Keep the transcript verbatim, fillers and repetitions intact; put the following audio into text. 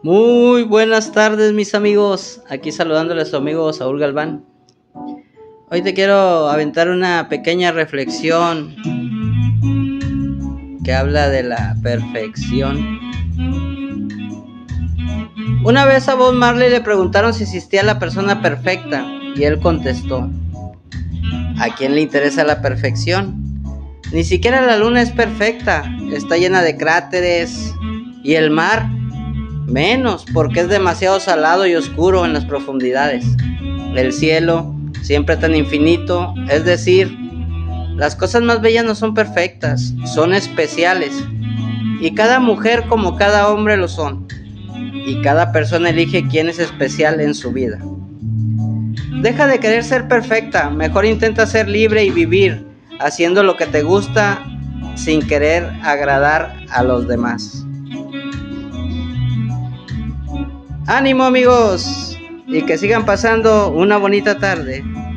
Muy buenas tardes, mis amigos. Aquí saludándoles a su amigo Saúl Galván. Hoy te quiero aventar una pequeña reflexión que habla de la perfección. Una vez a Bob Marley le preguntaron si existía la persona perfecta y él contestó: ¿a quién le interesa la perfección? Ni siquiera la luna es perfecta, está llena de cráteres, y el mar menos, porque es demasiado salado y oscuro en las profundidades. El cielo, siempre tan infinito, es decir, las cosas más bellas no son perfectas, son especiales, y cada mujer como cada hombre lo son, y cada persona elige quién es especial en su vida. Deja de querer ser perfecta, mejor intenta ser libre y vivir haciendo lo que te gusta sin querer agradar a los demás. ¡Ánimo, amigos! Y que sigan pasando una bonita tarde.